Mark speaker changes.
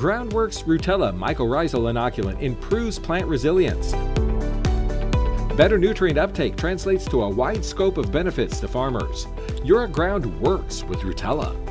Speaker 1: Groundwork's Rootella mycorrhizal inoculant improves plant resilience. Better nutrient uptake translates to a wide scope of benefits to farmers. Your ground works with Rootella.